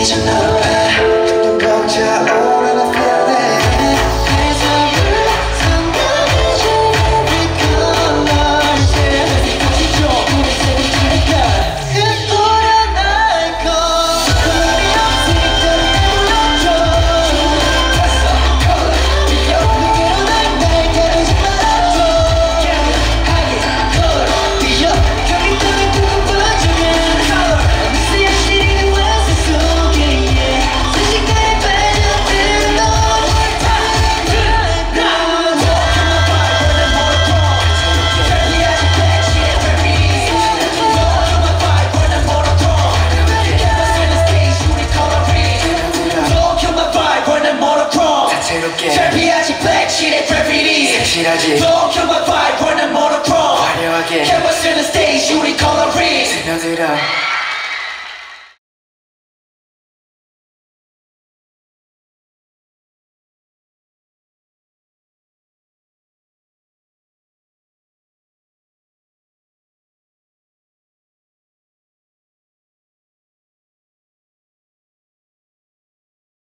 이제 너로 해 눈 벅차오르는 feeling 그래서 상담해줘 every color 새벽이 줘 우리 새벽 지니까 그토록 날 걸 우리 없을 때 불러줘 내게로 날 가리지 말아줘 하게 걸어 뛰어 거기 땅에 두고 번져가 미세 여신이 완성 속에 순식간에 빠져든 너 잘 피하지 black shit의 graffiti 색실하지 Don't kill my vibe, burn the monochrome 화려하게 Canvas in the stage, 우리 color read 스며들어